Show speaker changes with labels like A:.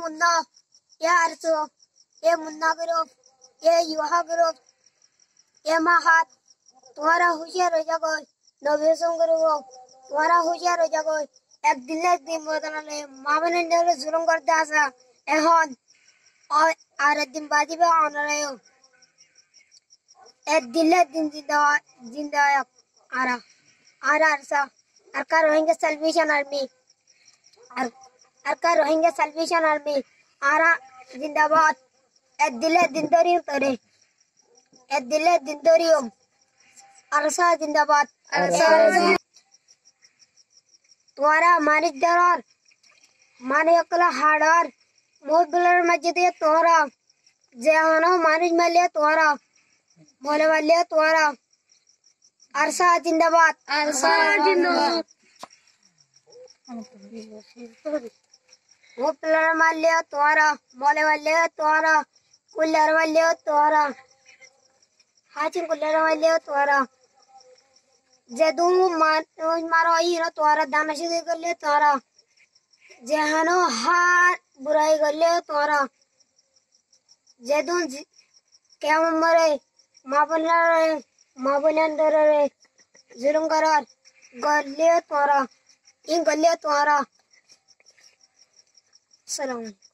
A: मुन्ना, ये अरसो, ये मुन्ना ग्रुप, ये युवा ग्रुप, ये महात तुम्हारा होशियार हो जागो, नवेशों ग्रुप तुम्हारा होशियार हो जागो, एक दिन बदला ले, माँ बहन जब जुर्म करते आसा, एहन और आरे दिन बाजी पे आना रहे हो, एक दिन जिंदा आरा ARSA, Arakan Rohingya Salvation Army, Arakan Rohingya Salvation Army, आरा जिंदाबाद, एक दिनदरियों तोरे, एक दिनदरियों, अरसा जिंदाबाद, अरसा तुम्हारा मानिक दरार, माने अकला हार्डर, मोद बुलर मस्जिद ये तुम्हारा, जहानो मानिक मल्ले तुम्हारा, मोले वाले तुम्हारा, अरसा जिंदाबाद, अरसा जिंदाबाद, वो प्लेयर मल्ले तुम्हारा, मोले वाले तुम्हारा, कुल्लर वाले तुम्हारा, हाचिन कुल्लर वाले तुम्हारा, जेदू मारो आई ना तुम्हारा दानशी दे कर ले तुम्हारा, जहानो हार बुराई कर ले तुम्हारा, जेदू क्या मरे माँ बने अंदर रे जुर्म करार गले तुम्हारा इन गले तुम्हारा सलाम।